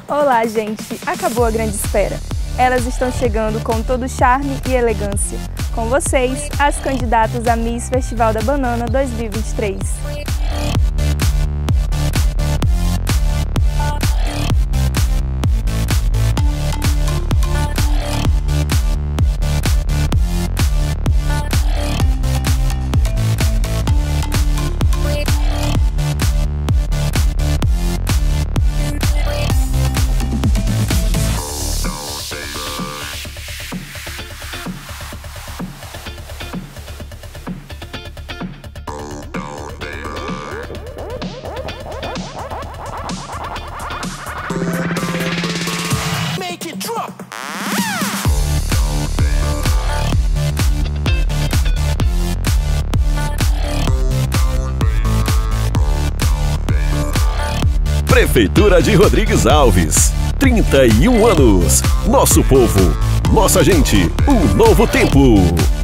Olá, gente! Acabou a grande espera. Elas estão chegando com todo charme e elegância. Com vocês, as candidatas a Miss Festival da Banana 2023. Prefeitura de Rodrigues Alves, 31 anos. Nosso povo, nossa gente, um novo tempo.